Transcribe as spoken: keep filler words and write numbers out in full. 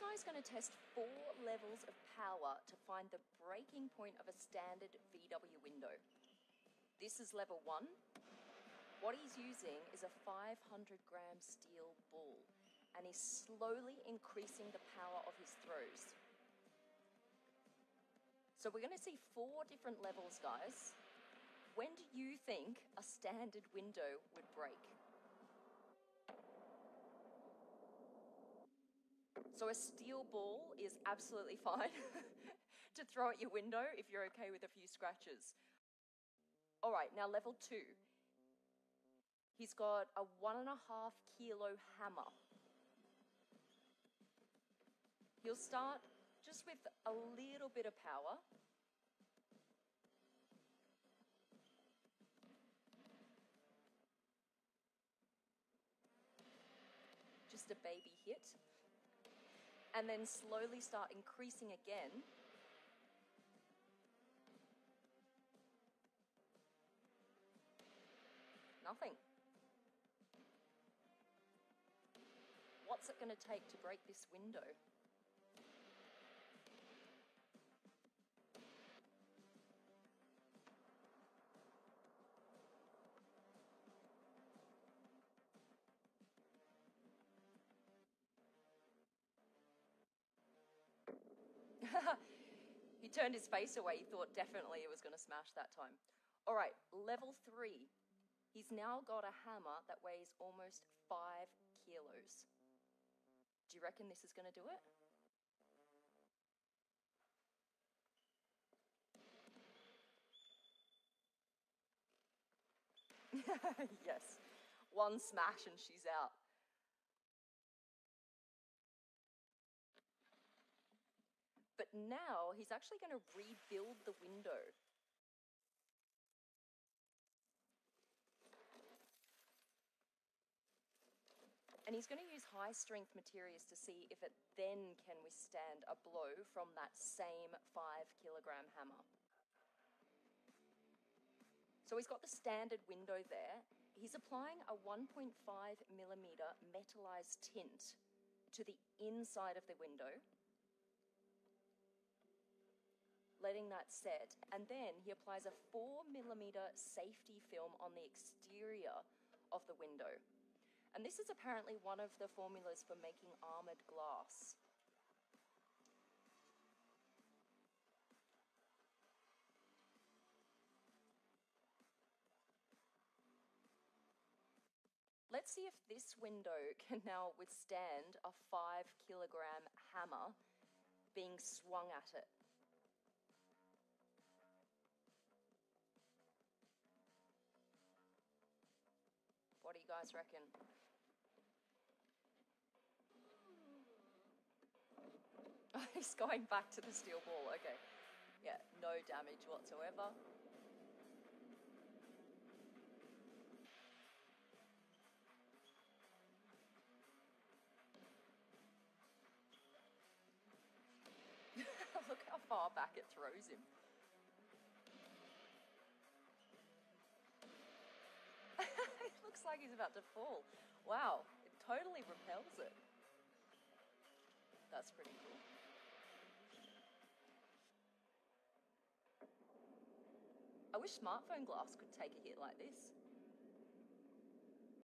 guy is going to test four levels of power to find the breaking point of a standard V W window. This is level one. What he's using is a five hundred gram steel ball, and he's slowly increasing the power of his throws. So we're going to see four different levels, guys. When do you think a standard window would break? So a steel ball is absolutely fine to throw at your window if you're okay with a few scratches. All right, now level two. He's got a one and a half kilo hammer. He'll start just with a little bit of power. Just a baby hit. And then slowly start increasing again. Nothing. What's it going to take to break this window? He turned his face away. He thought definitely it was going to smash that time. All right, level three. He's now got a hammer that weighs almost five kilos. Do you reckon this is going to do it? Yes. One smash and she's out. But now he's actually going to rebuild the window. And he's going to use high strength materials to see if it then can withstand a blow from that same five kilogram hammer. So he's got the standard window there. He's applying a one point five millimeter metallized tint to the inside of the window, letting that set, and then he applies a four millimeter safety film on the exterior of the window. And this is apparently one of the formulas for making armored glass. Let's see if this window can now withstand a five kilogram hammer being swung at it. What do you guys reckon? Oh, he's going back to the steel ball. Okay. Yeah, no damage whatsoever. Look how far back it throws him. It looks like he's about to fall. Wow, it totally repels it. That's pretty cool. I wish smartphone glass could take a hit like this.